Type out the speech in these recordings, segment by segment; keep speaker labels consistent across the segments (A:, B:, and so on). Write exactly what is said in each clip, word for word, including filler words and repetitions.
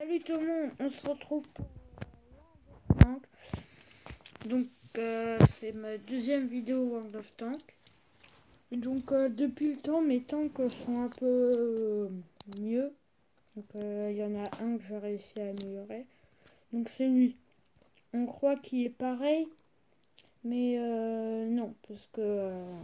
A: Salut tout le monde, on se retrouve pour Tank. Donc euh, c'est ma deuxième vidéo World of Tank. Et donc euh, depuis le temps mes tanks sont un peu euh, mieux. Donc il euh, y en a un que j'ai réussi à améliorer. Donc c'est lui. On croit qu'il est pareil, mais euh, non, parce que euh,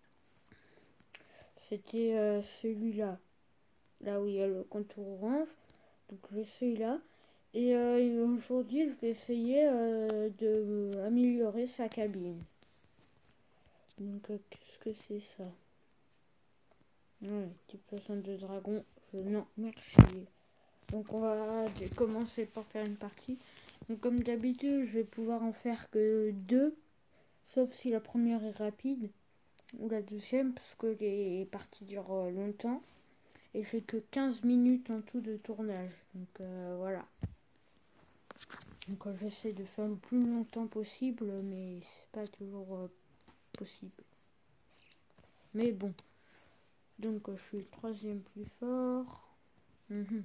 A: c'était euh, celui-là. Là où il y a le contour orange. Donc j'ai celui-là. Et euh, aujourd'hui, je vais essayer euh, de améliorer sa cabine. Donc, euh, qu'est-ce que c'est ça? Ouais, type soixante-deux dragon. Je... Non, merci. Donc, on va commencer par faire une partie. Donc, comme d'habitude, je vais pouvoir en faire que deux. Sauf si la première est rapide. Ou la deuxième, parce que les parties durent longtemps. Et j'ai que quinze minutes en tout de tournage. Donc, euh, voilà. Donc euh, j'essaie de faire le plus longtemps possible, mais c'est pas toujours euh, possible. Mais bon. Donc euh, je suis le troisième plus fort. Mmh.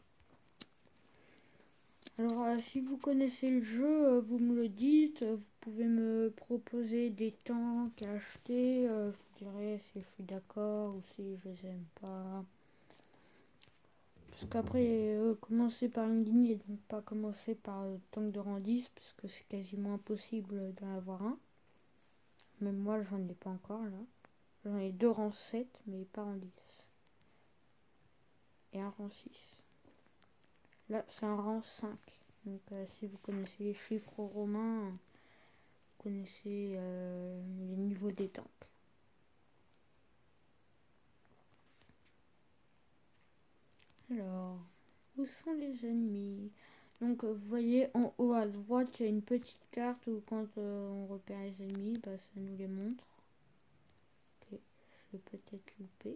A: Alors euh, si vous connaissez le jeu, euh, vous me le dites. Vous pouvez me proposer des tanks à acheter. Euh, je vous dirai si je suis d'accord ou si je les aime pas. Parce qu'après, euh, commencer par une ligne et donc pas commencer par le tank de rang dix, parce que c'est quasiment impossible d'en avoir un. Même moi, j'en ai pas encore là. J'en ai deux rangs sept, mais pas en dix. Et un rang six. Là, c'est un rang cinq. Donc, euh, si vous connaissez les chiffres romains, vous connaissez euh, les niveaux des tanks. Alors, où sont les ennemis? Donc, vous voyez en haut à droite, il y a une petite carte où quand euh, on repère les ennemis, bah, ça nous les montre. Ok, je vais peut-être louper.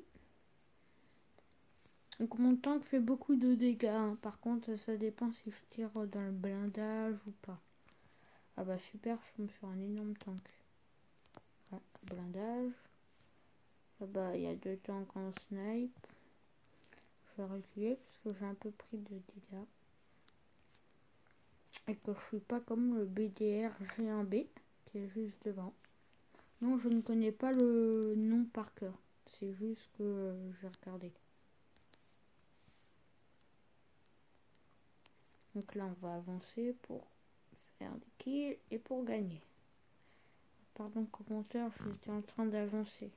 A: Donc mon tank fait beaucoup de dégâts, hein. Par contre ça dépend si je tire dans le blindage ou pas. Ah bah super, je tombe sur un énorme tank. Ouais, blindage. Là-bas il y a deux tanks en snipe. Je vais reculer parce que j'ai un peu pris de dégâts. Et que je suis pas comme le B D R G un B qui est juste devant. Non, je ne connais pas le nom par cœur. C'est juste que euh, j'ai regardé. Donc là on va avancer pour faire des kills et pour gagner. Pardon commentaire, j'étais en train d'avancer.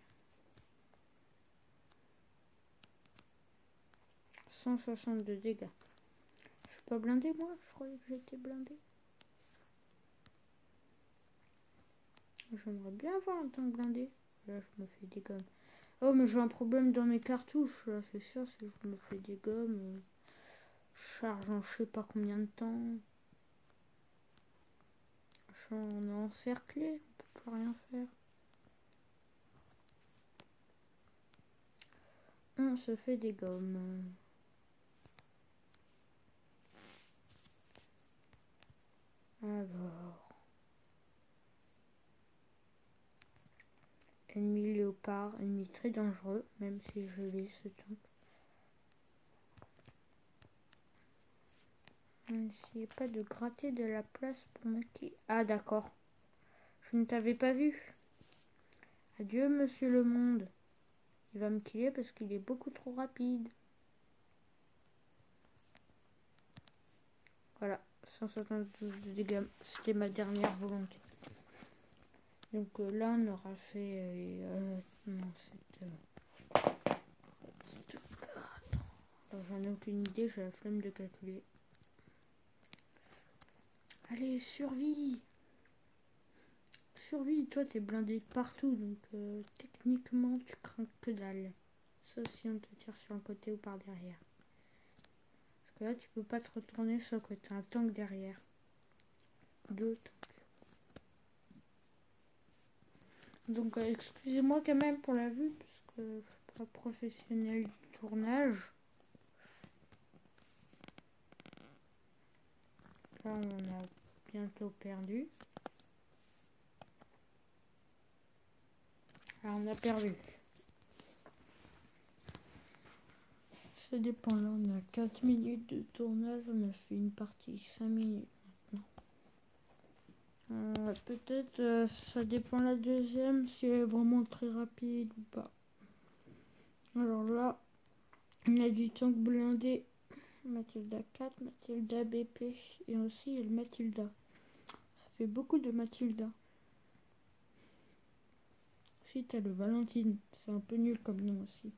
A: cent soixante-deux dégâts. Je suis pas blindé moi, je croyais que j'étais blindé. J'aimerais bien avoir un tank blindé. Là je me fais des gommes. Oh mais j'ai un problème dans mes cartouches. Là c'est sûr, si je me fais des gommes. Euh, charge en je sais pas combien de temps. On est encerclé, on peut plus rien faire. On se fait des gommes. Alors. Ennemi léopard, ennemi très dangereux, même si je l'ai ce tank. N'essayez pas de gratter de la place pour me qui. Ah d'accord. Je ne t'avais pas vu. Adieu monsieur le monde. Il va me killer parce qu'il est beaucoup trop rapide. Voilà, cent soixante-douze de dégâts. C'était ma dernière volonté. Donc euh, là on aura fait... Euh, euh, non, c'est... Euh, J'en ai aucune idée, j'ai la flemme de calculer. Allez, survie. Survie, toi t'es blindé partout, donc euh, techniquement tu crains que dalle. Sauf si on te tire sur un côté ou par derrière. Parce que là tu peux pas te retourner sauf que t'as un tank derrière. Deux tanks. Donc euh, excusez-moi quand même pour la vue, parce que je suis pas professionnel du tournage. Là on a bientôt perdu. Ah, on a perdu. Ça dépend, là on a quatre minutes de tournage, on a fait une partie cinq minutes maintenant. Euh, Peut-être euh, ça dépend la deuxième si elle est vraiment très rapide ou pas. Alors là, on a du tank blindé, Mathilda quatre, Mathilda B P et aussi il y a le Mathilda. Ça fait beaucoup de Mathilda. Ensuite, t'as le Valentine, c'est un peu nul comme nom aussi.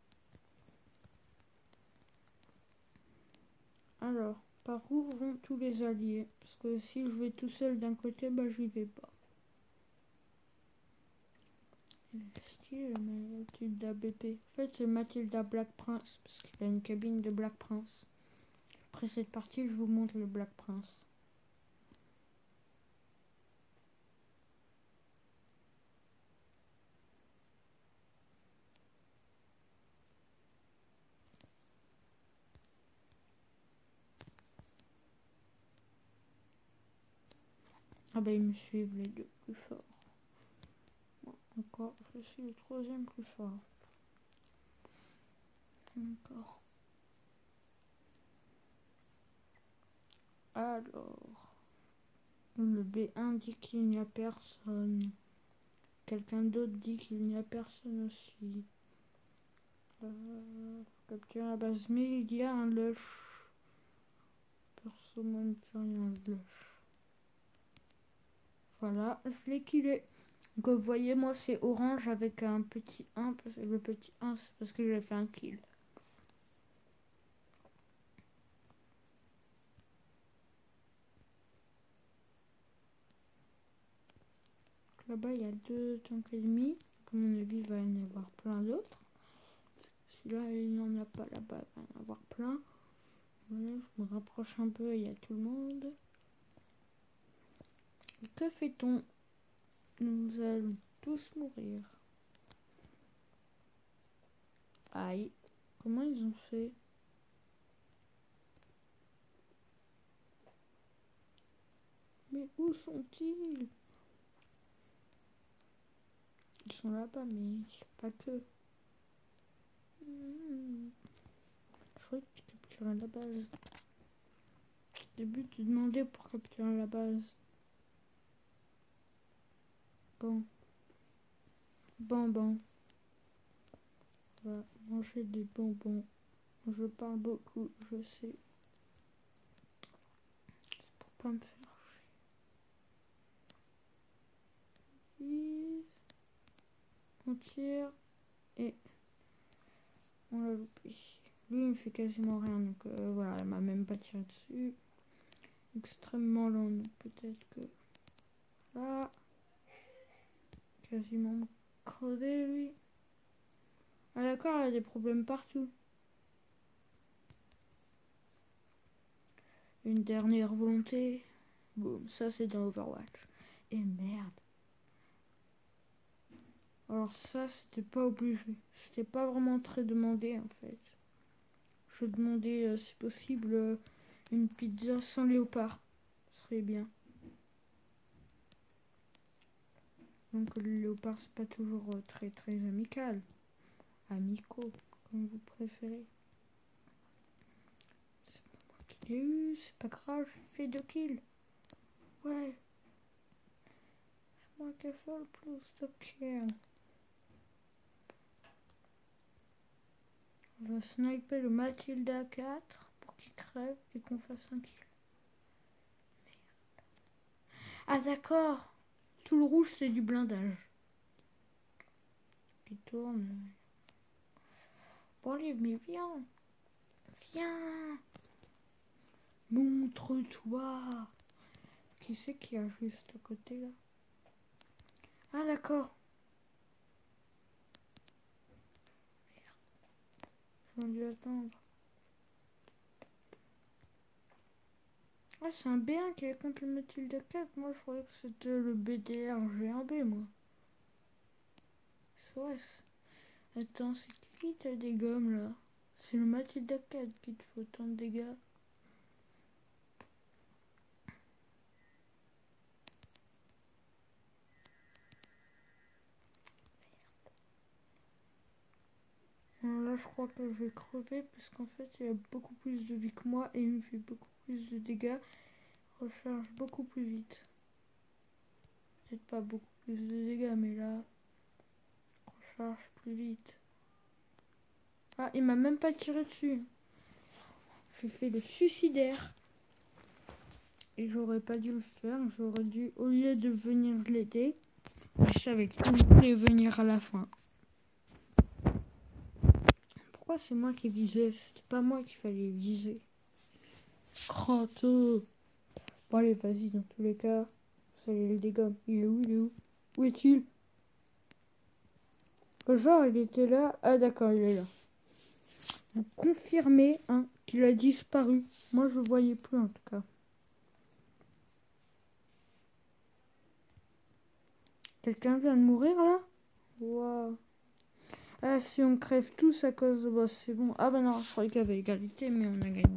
A: Alors, par où vont tous les alliés? Parce que si je vais tout seul d'un côté, bah j'y vais pas. Style Mathilda B P. En fait, c'est Mathilda Black Prince, parce qu'il a une cabine de Black Prince. Après cette partie, je vous montre le Black Prince. Ah bah ils me suivent les deux plus forts. Moi, encore, je suis le troisième plus fort. Encore. Alors, le B un dit qu'il n'y a personne. Quelqu'un d'autre dit qu'il n'y a personne aussi. Euh, capturer la base, mais il y a un lush. Personne ne fait rien, le lush. Voilà, je l'ai killé. Donc vous voyez, moi c'est orange avec un petit un. Le petit un, c'est parce que j'ai fait un kill. Là-bas, il y a deux tanks ennemis. À mon avis, il va y en avoir plein d'autres. Celui-là, il n'en a pas là-bas, il va y en avoir plein. Voilà, je me rapproche un peu, il y a tout le monde. Que fait-on? Nous allons tous mourir. Aïe, comment ils ont fait? Mais où sont-ils? Ils sont là-bas, mais pas que. Mmh. Je croyais que tu capturais la base. Au début, tu demandais pour capturer la base. Bon. Bon, bon. On va manger des bonbons. Je parle beaucoup, je sais. C'est pour pas me faire chier. On tire et on l'a loupé. Lui, il me fait quasiment rien, donc euh, voilà, elle m'a même pas tiré dessus. Extrêmement lent, donc peut-être que là, quasiment crevé lui. Ah d'accord, elle a des problèmes partout. Une dernière volonté. Boum, ça c'est dans Overwatch. Et merde. Alors ça, c'était pas obligé. C'était pas vraiment très demandé en fait. Je demandais euh, si possible euh, une pizza sans léopard. Ce serait bien. Donc le léopard c'est pas toujours euh, très très amical. Amico, comme vous préférez. C'est pas moi qui l'ai eu, c'est pas grave, j'ai fait deux kills. Ouais. C'est moi qui ai fait le plus de kills. On va sniper le Mathilda quatre pour qu'il crève et qu'on fasse un kill. Merde. Ah d'accord. Tout le rouge c'est du blindage. Il tourne. Bon allez, mais viens. Viens. Montre-toi. Qui c'est qui a juste à côté là? Ah d'accord. J'aurais dû attendre. Ah c'est un B un qui est contre le Mathilda quatre. Moi je croyais que c'était le B D R G un B moi. Ouais. Attends, c'est qui t'as des gommes là? C'est le Mathilda quatre qui te fait autant de dégâts. Là là, je crois que je vais crever parce qu'en fait, il a beaucoup plus de vie que moi et il me fait beaucoup plus de dégâts. Recharge beaucoup plus vite. Peut-être pas beaucoup plus de dégâts, mais là, recharge plus vite. Ah, il m'a même pas tiré dessus. J'ai fait le suicidaire. Et j'aurais pas dû le faire. J'aurais dû, au lieu de venir l'aider, je savais qu'il allait venir à la fin. Pourquoi c'est moi qui visais? C'était pas moi qu'il fallait viser. Croteux. Bon allez, vas-y, dans tous les cas, ça les dégomme. Il est où? Il est où? Où est-il? Genre, il était là. Ah d'accord, il est là. Vous confirmez hein, qu'il a disparu. Moi, je le voyais plus en tout cas. Quelqu'un vient de mourir là? Waouh. Ah, si on crève tous à cause de boss, c'est bon. Ah bah non, je croyais qu'il y avait égalité, mais on a gagné.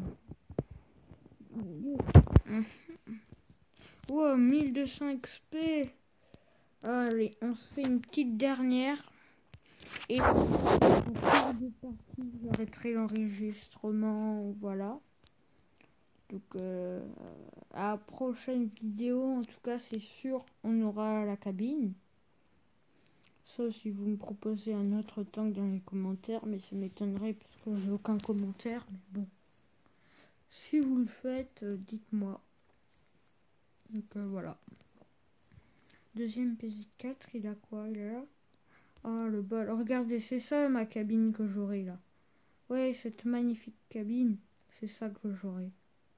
A: Wow, mille deux cents X P. Allez, on se fait une petite dernière. Et en cours de partie, j'arrêterai l'enregistrement. Voilà. Donc, euh, à la prochaine vidéo, en tout cas, c'est sûr, on aura la cabine. Sauf si vous me proposez un autre temps dans les commentaires, mais ça m'étonnerait parce que j'ai aucun commentaire. Mais bon, si vous le faites, euh, dites-moi. Donc euh, voilà. Deuxième P Z quatre, il a quoi? Il est là. Ah, le bol. Regardez, c'est ça ma cabine que j'aurai là. Ouais, cette magnifique cabine, c'est ça que j'aurai.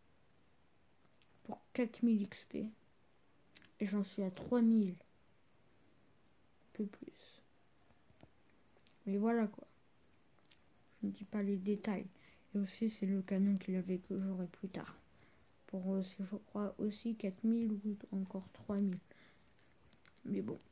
A: Pour quatre mille X P. Et j'en suis à trois mille. Un peu plus. Mais voilà quoi. Je ne dis pas les détails. Et aussi, c'est le canon qu'il avait que j'aurai plus tard. Pour, euh, je crois, aussi quatre mille ou encore trois mille. Mais bon.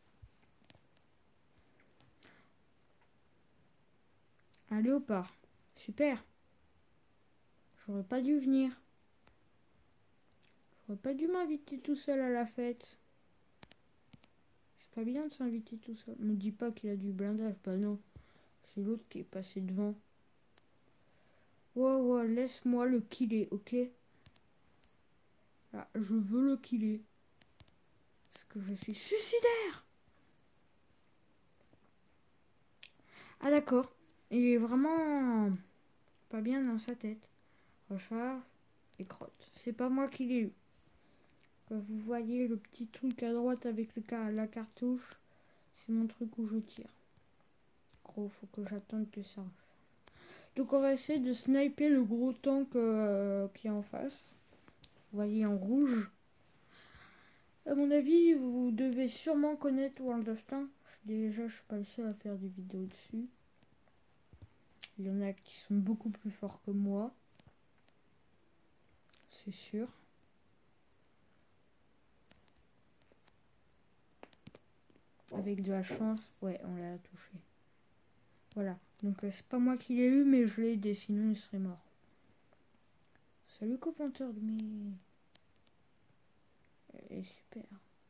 A: Un léopard. Super. J'aurais pas dû venir. J'aurais pas dû m'inviter tout seul à la fête. C'est pas bien de s'inviter tout seul. Me dis pas qu'il a du blindage. Bah non. C'est l'autre qui est passé devant. Ouais, ouais, laisse-moi le killer, ok? Ah, je veux le killer. Parce que je suis suicidaire. Ah d'accord. Il est vraiment pas bien dans sa tête. Recharge et crotte. C'est pas moi qui l'ai eu. Quand vous voyez le petit truc à droite avec le car la cartouche, c'est mon truc où je tire. Gros, faut que j'attende que ça. Donc on va essayer de sniper le gros tank euh, qui est en face. Vous voyez en rouge. À mon avis, vous devez sûrement connaître World of Tanks. Déjà, je suis pas le seul à faire des vidéos dessus. Il y en a qui sont beaucoup plus forts que moi. C'est sûr. Avec de la chance, ouais, on l'a touché. Voilà. Donc, euh, c'est pas moi qui l'ai eu, mais je l'ai aidé, sinon il serait mort. Salut copenteur de mes... Elle est super.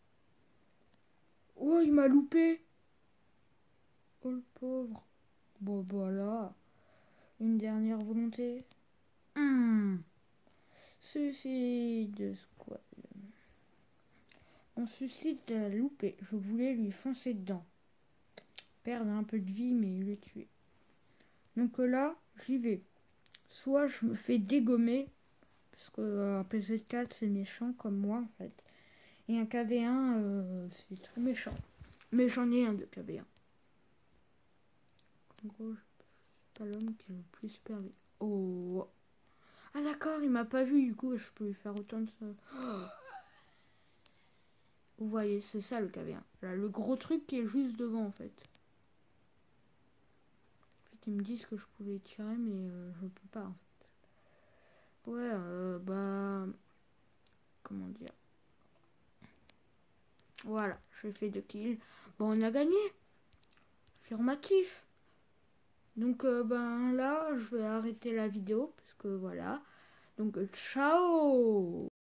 A: Oh, il m'a loupé. Oh, le pauvre. Bon, voilà. Une dernière volonté. Mmh. Suicide squad. Mon suicide a loupé. Je voulais lui foncer dedans. Perdre un peu de vie, mais le tuer. Donc là, j'y vais. Soit je me fais dégommer. Parce que euh, un P Z quatre, c'est méchant comme moi, en fait. Et un K V un, euh, c'est très méchant. Mais j'en ai un de K V un. En gros, je suis pas l'homme qui est le plus perdu. Oh. Ah d'accord, il m'a pas vu, du coup, je peux lui faire autant de ça. Oh. Vous voyez, c'est ça le K V un. Là, le gros truc qui est juste devant, en fait. En fait, ils me disent que je pouvais tirer, mais euh, je peux pas, en fait. Ouais, euh, bah... Comment dire? Voilà, j'ai fait deux kills. Bon, on a gagné. Affirmatif. Donc, euh, ben là, je vais arrêter la vidéo, parce que voilà. Donc, ciao!